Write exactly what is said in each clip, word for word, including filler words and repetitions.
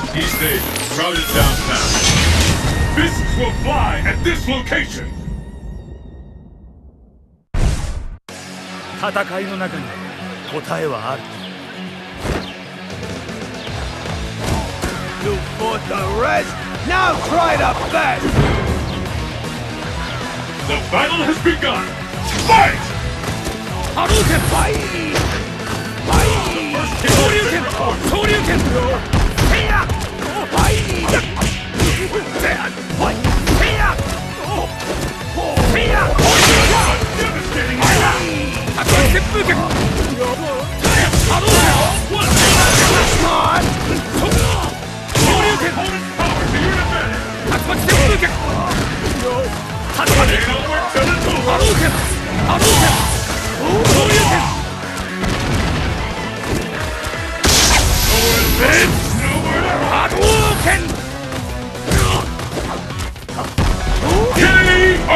These days, crowded downtown. Fists will fly at this location. 戦いの中に答えはある。 You fought the rest. Now try the best. The battle has begun. Fight! Hadouken! Fight! Fight! Shoryuken! Shoryuken! Heya! Fight! Fight! Heya! Heya! Devastating! Hadouken! Hadouken! Smart! Shoryuken! Opponent's power to your advantage! Hadouken! Hadouken! Hadouken! Hadouken! Shoryuken! Hadouken! K O!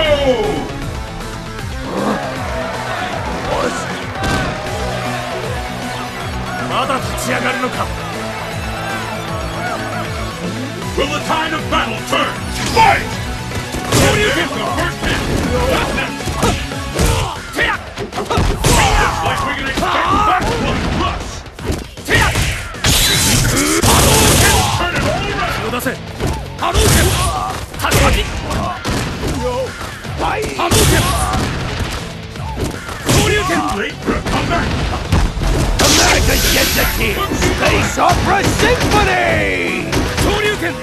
まだ立ち上がるのか。 Will the tide of battle turn? Fight! Shoryuken! The first hit! Not next! Looks like we can expect backblood rush! Turn it all around! 出せ。 Hadouken! Hadouken! Hadouken! Shoryuken! Late for a comeback! America's yet to tear! Space Opera Symphony! Shoryuken!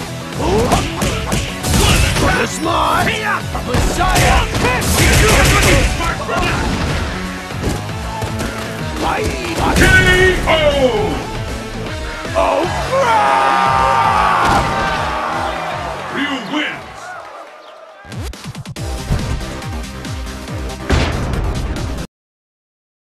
For the smart! Messiah! K O!